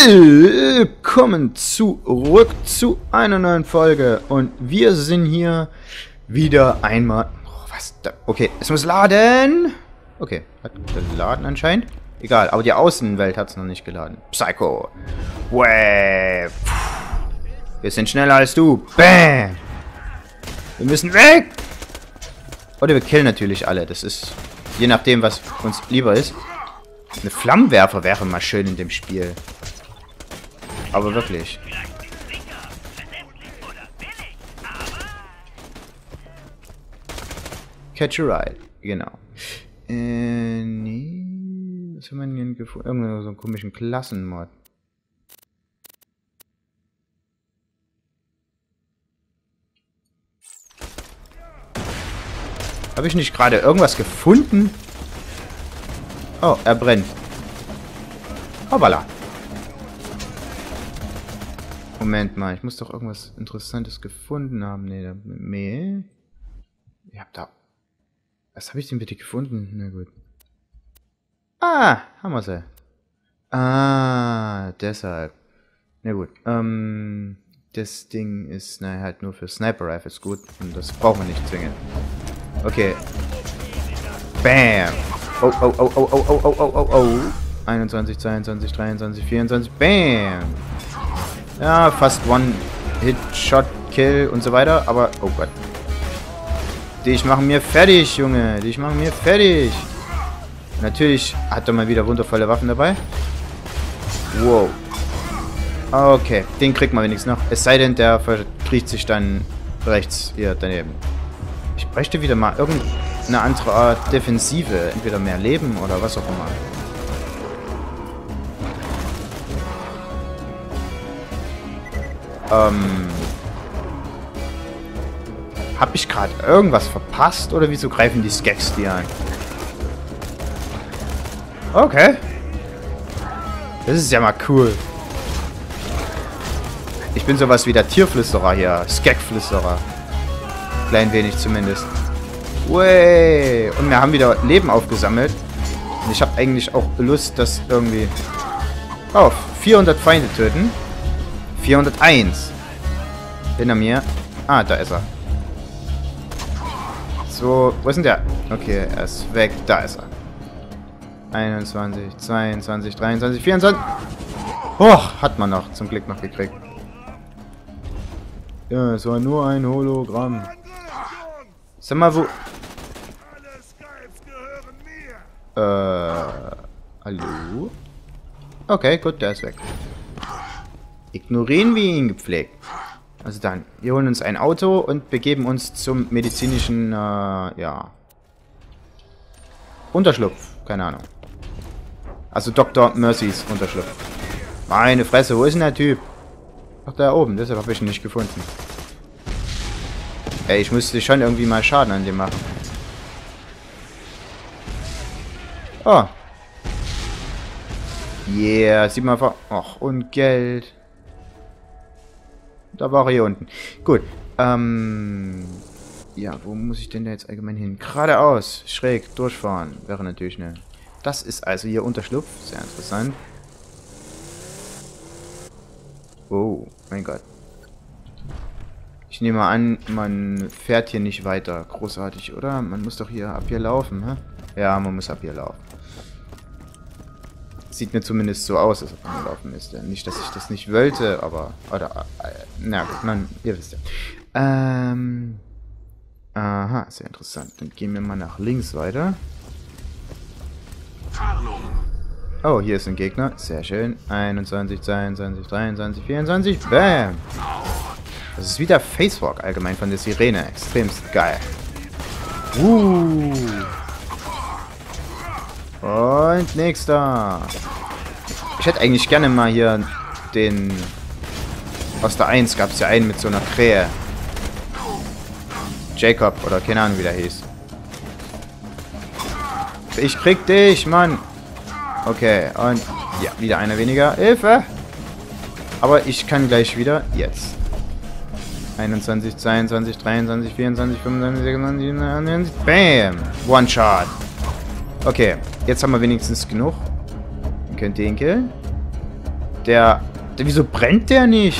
Willkommen zurück zu einer neuen Folge und wir sind hier wieder einmal... Oh, was da? Okay, es muss laden. Okay, hat geladen anscheinend. Egal, aber die Außenwelt hat es noch nicht geladen. Psycho. Wir sind schneller als du. Bam. Wir müssen weg. Oder wir killen natürlich alle. Das ist je nachdem, was uns lieber ist. Eine Flammenwerfer wäre mal schön in dem Spiel. Aber wirklich. Catch a Ride. Genau. Nee. Was haben wir denn gefunden? Irgendeinen so einen komischen Klassenmod. Habe ich nicht gerade irgendwas gefunden? Oh, er brennt. Hoppala. Moment mal, ich muss doch irgendwas Interessantes gefunden haben. Nee. Ich hab da... Was habe ich denn bitte gefunden? Na gut. Ah, haben wir sie. Ah, deshalb. Na gut. Das Ding ist halt nur für Sniper Rifles gut. Und das brauchen wir nicht zwingend. Okay. Bam. Oh. 21, 22, 23, 24. Bam. Ja, fast One-Hit-Shot-Kill und so weiter. Aber, oh Gott. Dich machen mir fertig, Junge. Dich machen mir fertig. Natürlich hat er mal wieder wundervolle Waffen dabei. Wow. Okay, den kriegt man wenigstens noch. Es sei denn, der verkriecht sich dann rechts hier daneben. Ich bräuchte wieder mal irgendeine andere Art Defensive. Entweder mehr Leben oder was auch immer. Hab ich gerade irgendwas verpasst? Oder wieso greifen die Skeks die an? Okay. Das ist ja mal cool. Ich bin sowas wie der Tierflüsterer hier. Skekflüsterer. Klein wenig zumindest. Way. Und wir haben wieder Leben aufgesammelt. Und ich habe eigentlich auch Lust, das irgendwie... Oh, 400 Feinde töten. 401. Hinter mir. Ah, da ist er. So, wo ist denn der? Okay, er ist weg. Da ist er. 21, 22, 23, 24. Och, hat man noch. Zum Glück noch gekriegt. Ja, es war nur ein Hologramm. Sag mal, wo... Hallo? Okay, gut, der ist weg. Ignorieren wir ihn gepflegt. Also dann, wir holen uns ein Auto und begeben uns zum medizinischen, ja... Unterschlupf. Keine Ahnung. Also Dr. Mercys Unterschlupf. Meine Fresse, wo ist denn der Typ? Ach, da oben, deshalb habe ich ihn nicht gefunden. Ey, ich müsste schon irgendwie mal Schaden an dem machen. Oh. Yeah, sieht man einfach... Ach, und Geld. Da war er hier unten. Gut. Ja, wo muss ich denn da jetzt allgemein hin? Geradeaus. Schräg durchfahren. Wäre natürlich eine... Das ist also hier Unterschlupf. Sehr interessant. Oh, mein Gott. Ich nehme an, man fährt hier nicht weiter. Großartig, oder? Man muss doch hier ab hier laufen, hä? Ja, man muss ab hier laufen. Sieht mir zumindest so aus, als ob man gelaufen ist. Ja, nicht, dass ich das nicht wollte, aber... Oder... na gut, man, ihr wisst ja. Aha, sehr interessant. Dann gehen wir mal nach links weiter. Oh, hier ist ein Gegner. Sehr schön. 21, 22, 23, 24. Bam! Das ist wieder Facewalk allgemein von der Sirene. Extremst geil. Und nächster. Ich hätte eigentlich gerne mal hier den... Aus der 1 gab es ja einen mit so einer Krähe. Jacob oder keine Ahnung wie der hieß. Ich krieg dich, Mann. Okay, und... Ja, wieder einer weniger. Hilfe! Aber ich kann gleich wieder... Jetzt. 21, 22, 23, 24, 25, 26, 27... Bam! One Shot. Okay, jetzt haben wir wenigstens genug. Wir können den killen. Wieso brennt der nicht?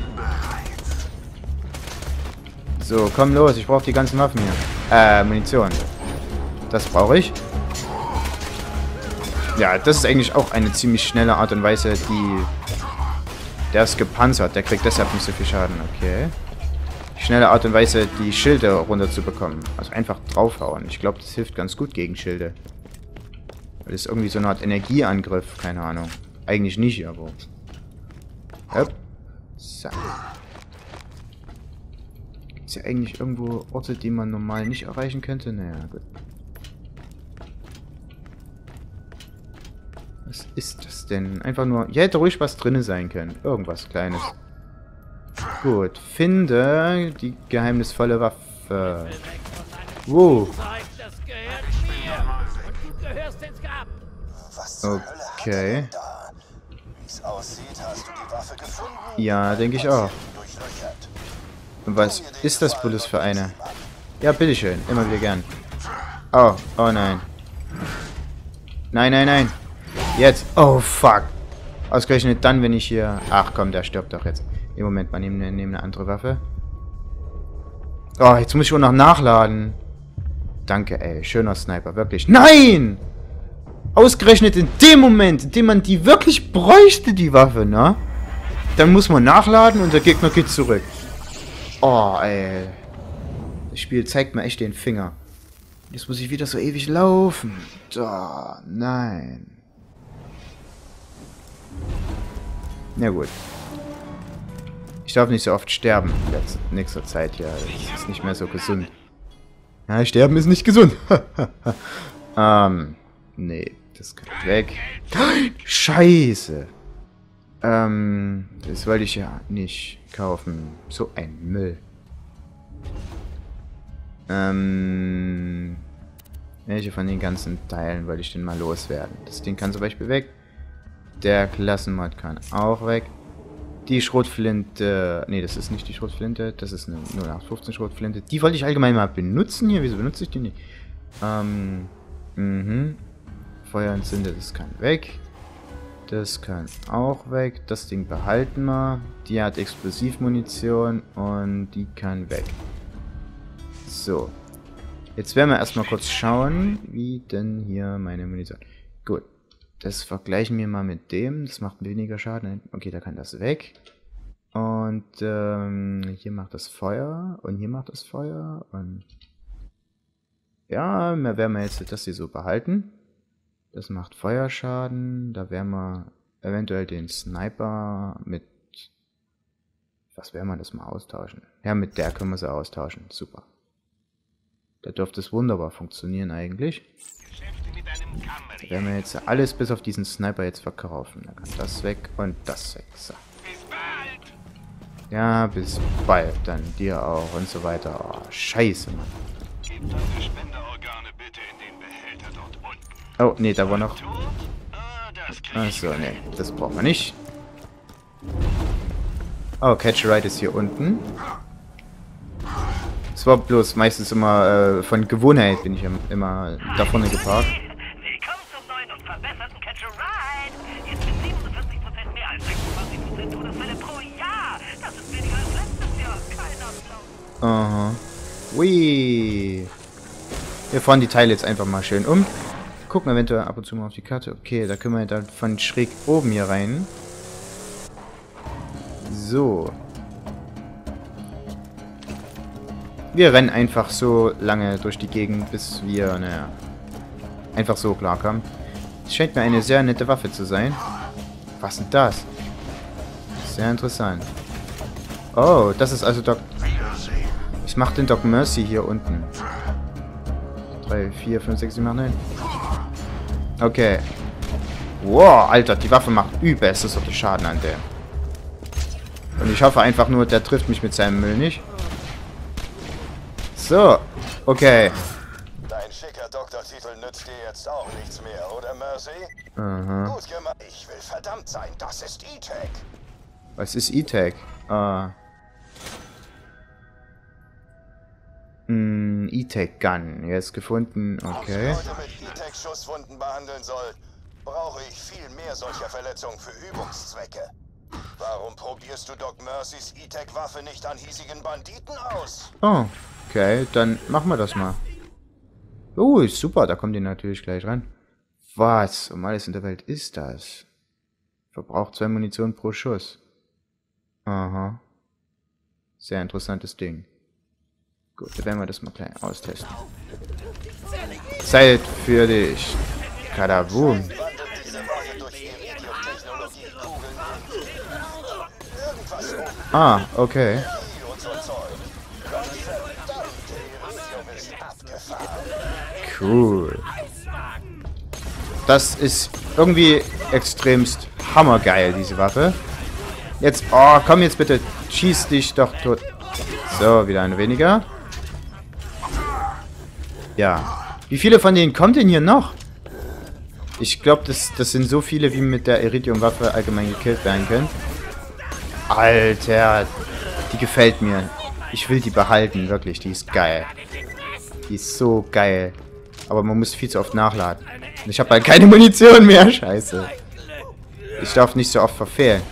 So, komm los. Ich brauche die ganzen Waffen hier. Munition. Das brauche ich. Ja, das ist eigentlich auch eine ziemlich schnelle Art und Weise, der ist gepanzert. Der kriegt deshalb nicht so viel Schaden. Okay. Schnelle Art und Weise, die Schilde runterzubekommen. Also einfach draufhauen. Ich glaube, das hilft ganz gut gegen Schilde. Das ist irgendwie so eine Art Energieangriff. Keine Ahnung. Eigentlich nicht, aber... Hopp. So. Gibt es hier eigentlich irgendwo Orte, die man normal nicht erreichen könnte? Naja, gut. Was ist das denn? Einfach nur... Hier hätte ruhig was drin sein können. Irgendwas Kleines. Gut. Finde die geheimnisvolle Waffe. Wow. Okay. Ja, denke ich auch. Und was ist das bloß für eine? Ja, bitteschön. Immer wieder gern. Oh, oh nein. Nein, nein, nein. Jetzt. Oh, fuck. Ausgerechnet dann, wenn ich hier... Ach komm, der stirbt doch jetzt. Im Moment, mal nehmen eine andere Waffe. Oh, jetzt muss ich auch noch nachladen. Danke, ey. Schöner Sniper, wirklich. Nein! Ausgerechnet in dem Moment, in dem man die wirklich bräuchte, die Waffe, ne? Dann muss man nachladen und der Gegner geht zurück. Oh, ey. Das Spiel zeigt mir echt den Finger. Jetzt muss ich wieder so ewig laufen. Oh, nein. Na gut. Ich darf nicht so oft sterben in nächster Zeit. Ja, das ist nicht mehr so gesund. Ja, sterben ist nicht gesund. Nee, das kann weg. Scheiße. Das wollte ich ja nicht kaufen. So ein Müll. Welche von den ganzen Teilen wollte ich denn mal loswerden? Das Ding kann zum Beispiel weg. Der Klassenmod kann auch weg. Die Schrotflinte... Nee, das ist nicht die Schrotflinte. Das ist eine 0815 Schrotflinte. Die wollte ich allgemein mal benutzen hier. Wieso benutze ich die nicht? Feuerentzünder, das kann weg. Das kann auch weg. Das Ding behalten wir. Die hat Explosivmunition und die kann weg. So. Jetzt werden wir erstmal kurz schauen, wie denn hier meine Munition... Gut. Das vergleichen wir mal mit dem. Das macht weniger Schaden. Okay, da kann das weg. Und hier macht das Feuer. Und hier macht das Feuer. Und ja, mehr werden wir jetzt das hier so behalten. Das macht Feuerschaden. Da werden wir eventuell den Sniper mit... Was werden wir das mal austauschen? Ja, mit der können wir sie austauschen. Super. Da dürfte es wunderbar funktionieren eigentlich. Da werden wir jetzt alles bis auf diesen Sniper jetzt verkaufen. Da kann das weg und das weg. So. Ja, bis bald. Dann dir auch und so weiter. Oh, scheiße, Mann. Oh, nee, da war noch... Achso, nee, das brauchen wir nicht. Oh, Catch Ride ist hier unten. Es war bloß meistens immer von Gewohnheit bin ich immer da vorne geparkt. Willkommen zum neuen und verbesserten Catch a Ride. Jetzt mit 47% mehr als 26% Todesfälle pro Jahr. Das ist weniger als letztes Jahr. Kein Applaus. Aha. Hui. Wir fahren die Teile jetzt einfach mal schön um. Gucken eventuell ab und zu mal auf die Karte. Okay, da können wir dann von schräg oben hier rein. So. Wir rennen einfach so lange durch die Gegend, bis wir, naja, einfach so klarkommen. Es scheint mir eine sehr nette Waffe zu sein. Was ist denn das? Sehr interessant. Oh, das ist also Doc... Was macht denn Doc Mercy hier unten? 3, 4, 5, 6, 7, 8, 9. Okay. Wow, Alter, die Waffe macht übelst so Schaden an der. Und ich hoffe einfach nur, der trifft mich mit seinem Müll nicht. So, okay. Dein schicker Doktortitel nützt dir jetzt auch nichts mehr, oder Mercy? Aha. Gut gemacht. Ich will verdammt sein, das ist E-Tech. Was ist E-Tech? E-Tech Gun. Jetzt gefunden. Okay. Ob ich Leute mit E-Tech-Schusswunden behandeln soll. brauche ich viel mehr solcher Verletzungen für Übungszwecke. Warum probierst du Doc Mercys E-Tech-Waffe nicht an hiesigen Banditen aus? Oh, okay, dann machen wir das mal. Oh, ist super, da kommt die natürlich gleich ran. Was um alles in der Welt ist das? Verbraucht 2 Munition pro Schuss. Aha. Sehr interessantes Ding. Gut, dann werden wir das mal gleich austesten. Zeit für dich. Kadabum. Ah, okay. Cool. Das ist irgendwie extremst hammergeil, diese Waffe. Jetzt, oh, komm jetzt bitte. Schieß dich doch tot. So, wieder eine weniger. Ja. Wie viele von denen kommt denn hier noch? Ich glaube, das sind so viele, wie mit der Iridium-Waffe allgemein gekillt werden können. Alter, die gefällt mir. Ich will die behalten, wirklich. Die ist geil. Die ist so geil. Aber man muss viel zu oft nachladen. Und ich habe halt keine Munition mehr. Scheiße. Ich darf nicht so oft verfehlen.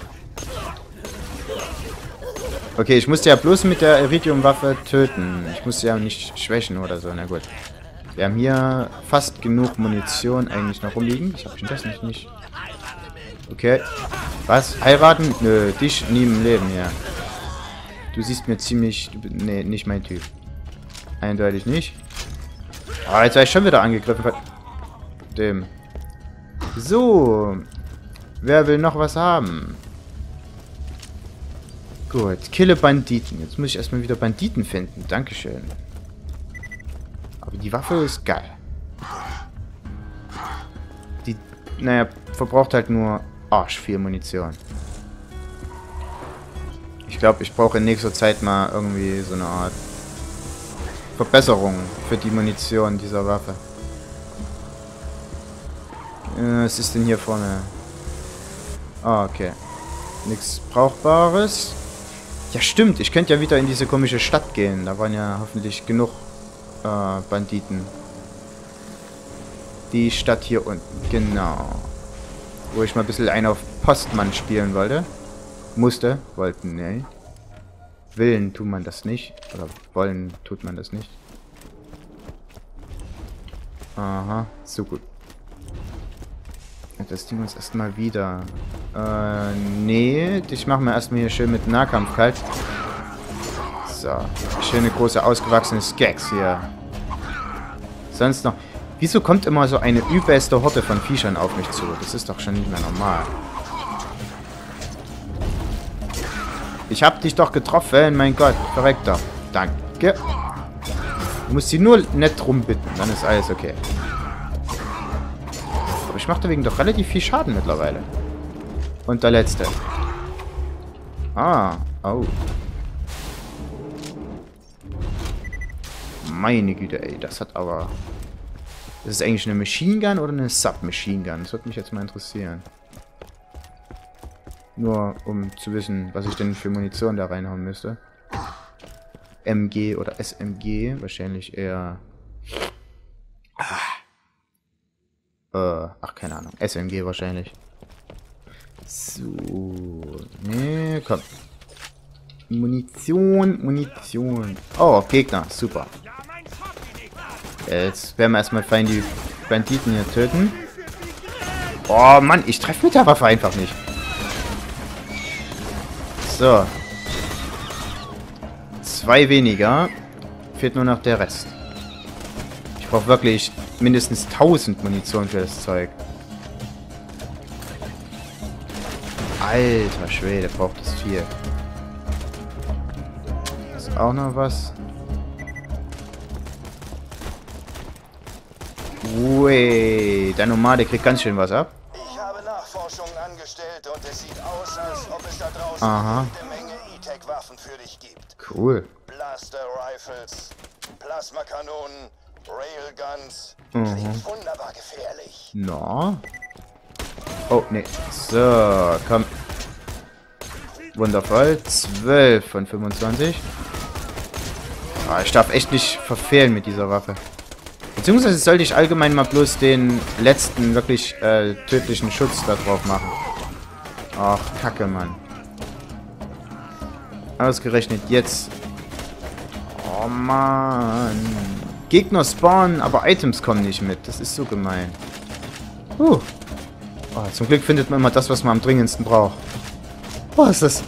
Okay, ich musste ja bloß mit der Iridium-Waffe töten. Ich musste ja nicht schwächen oder so. Na gut. Wir haben hier fast genug Munition eigentlich noch rumliegen. Ich habe das nicht. Okay. Was? Heiraten? Nö, dich nie im Leben, ja. Du siehst mir ziemlich... Nee, nicht mein Typ. Eindeutig nicht. Aber jetzt war ich schon wieder angegriffen von dem. So. Wer will noch was haben? Gut. Kille Banditen. Jetzt muss ich erstmal wieder Banditen finden. Dankeschön. Aber die Waffe ist geil. Die, naja, verbraucht halt nur arsch viel Munition. Ich glaube, ich brauche in nächster Zeit mal irgendwie so eine Art Verbesserung für die Munition dieser Waffe. Was ist denn hier vorne? Ah, okay. Nichts Brauchbares. Ja, stimmt. Ich könnte ja wieder in diese komische Stadt gehen. Da waren ja hoffentlich genug Banditen. Die Stadt hier unten. Genau. Wo ich mal ein bisschen einen auf Postmann spielen wollte. Musste. Wollten, nee. Willen tut man das nicht. Oder wollen tut man das nicht. Aha. So gut. Das Ding uns erstmal wieder. Nee. Ich mache mir erstmal hier schön mit Nahkampf kalt. So. Schöne große ausgewachsene Skags hier. Sonst noch. Wieso kommt immer so eine übelste Horde von Viechern auf mich zu? Das ist doch schon nicht mehr normal. Ich hab dich doch getroffen, mein Gott. Verreckter. Danke. Du musst sie nur nett rumbitten, dann ist alles okay. Aber ich mache deswegen doch relativ viel Schaden mittlerweile. Und der letzte. Ah, oh. Meine Güte, ey, das hat aber... Das ist eigentlich eine Machine Gun oder eine Submachine Gun? Das würde mich jetzt mal interessieren. Nur um zu wissen, was ich denn für Munition da reinhauen müsste. MG oder SMG, wahrscheinlich eher... ach, keine Ahnung. SMG wahrscheinlich. So. Nee, komm. Munition. Oh, Gegner. Super. Jetzt werden wir erstmal fein die Banditen hier töten. Oh, Mann. Ich treffe mit der Waffe einfach nicht. So. 2 weniger. Fehlt nur noch der Rest. Ich brauche wirklich mindestens 1000 Munition für das Zeug. Alter Schwede, braucht es viel. Ist auch noch was? Ui, der Nomade kriegt ganz schön was ab. Ich habe Nachforschungen angestellt und es sieht aus, als ob es da draußen Aha. eine Menge E-Tech-Waffen für dich gibt. Cool. Blaster-Rifles, Plasmakanonen, Railguns. Mhm. Klingt wunderbar gefährlich. No. Oh, nee. So, komm. Wundervoll. 12 von 25. Ah, ich darf echt nicht verfehlen mit dieser Waffe. Jetzt Beziehungsweise sollte ich allgemein mal bloß den letzten, wirklich tödlichen Schutz da drauf machen. Ach, Kacke, Mann. Ausgerechnet jetzt. Oh, Mann. Gegner spawnen, aber Items kommen nicht mit. Das ist so gemein. Oh, zum Glück findet man immer das, was man am dringendsten braucht. Oh, ist das...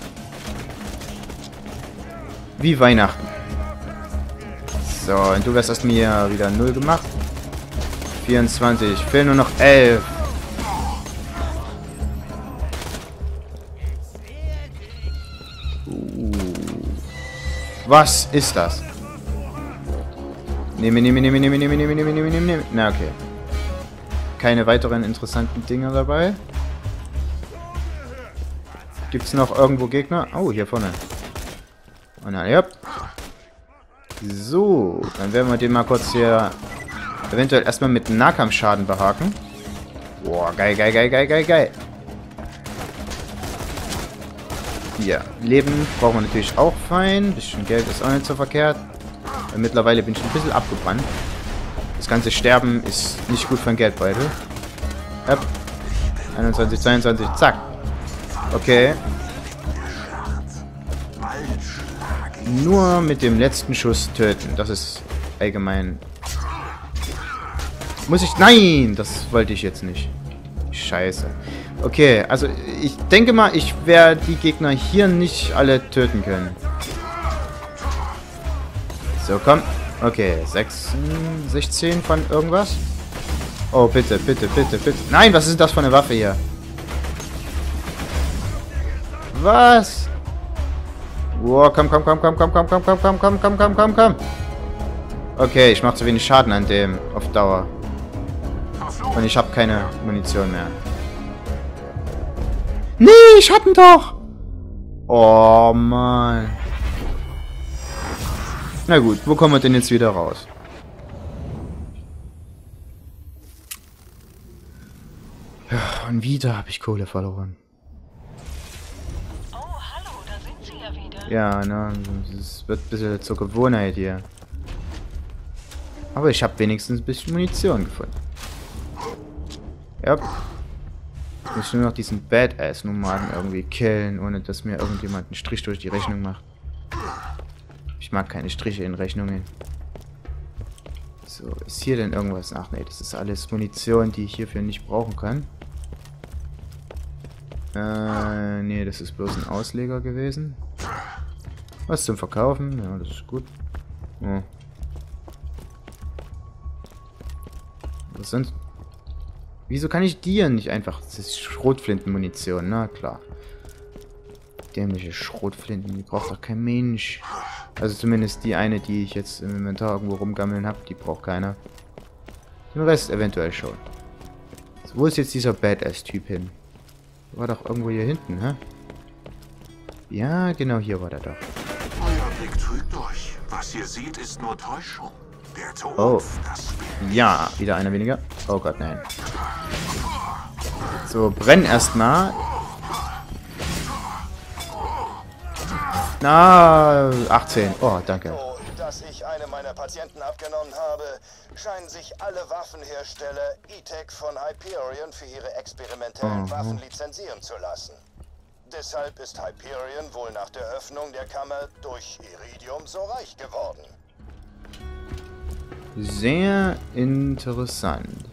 Wie Weihnachten. So, und du wirst erst mir wieder 0 gemacht. 24. Fehlen nur noch 11. Was ist das? Nehme. Na, okay. Keine weiteren interessanten Dinge dabei. Gibt es noch irgendwo Gegner? Oh, hier vorne. Oh nein, ja. So, dann werden wir den mal kurz hier eventuell erstmal mit Nahkampfschaden behaken. Boah, geil. Hier, Leben brauchen wir natürlich auch fein. Bisschen Geld ist auch nicht so verkehrt. Mittlerweile bin ich ein bisschen abgebrannt. Das ganze Sterben ist nicht gut für den Geldbeutel. Yep. 21, 22, zack. Okay. Nur mit dem letzten Schuss töten. Das ist allgemein... Muss ich... Nein! Das wollte ich jetzt nicht. Scheiße. Okay, also ich denke mal, ich werde die Gegner hier nicht alle töten können. So, komm. Okay, 16 von irgendwas. Oh, bitte. Nein, was ist das für eine Waffe hier? Was? Wow, komm. Okay, ich mache zu wenig Schaden an dem auf Dauer. Und ich habe keine Munition mehr. Nee, ich hab ihn doch! Oh, Mann. Na gut, wo kommen wir denn jetzt wieder raus? Ja, und wieder habe ich Kohle verloren. Oh, hallo, da sind Sie ja wieder. Ja, ne, es wird ein bisschen zur Gewohnheit hier. Aber ich habe wenigstens ein bisschen Munition gefunden. Ja. Ich muss nur noch diesen Badass-Nomaden irgendwie killen, ohne dass mir irgendjemand einen Strich durch die Rechnung macht. Ich mag keine Striche in Rechnungen. So, ist hier denn irgendwas? Ach nee, das ist alles Munition, die ich hierfür nicht brauchen kann. Nee, das ist bloß ein Ausleger gewesen. Was zum Verkaufen? Ja, das ist gut. Oh. Was sonst? Wieso kann ich die nicht einfach... Das ist Schrotflintenmunition, na klar. Dämliche Schrotflinten, die braucht doch kein Mensch. Also zumindest die eine, die ich jetzt im Inventar irgendwo rumgammeln habe, die braucht keiner. Den Rest eventuell schon. So, wo ist jetzt dieser Badass-Typ hin? War doch irgendwo hier hinten, hä? Ja, genau hier war der doch. Euer Blick trügt euch. Was ihr seht, ist nur Täuschung. Der Tod, oh. das Ja, wieder einer weniger. Oh Gott, nein. So, brenn erstmal. Na, 18. Oh, danke. Oh, dass ich eine meiner Patienten abgenommen habe, scheinen sich alle Waffenhersteller E-Tech von Hyperion für ihre experimentellen Waffen lizenzieren zu lassen. Deshalb ist Hyperion wohl nach der Öffnung der Kammer durch Iridium so reich geworden. Sehr interessant.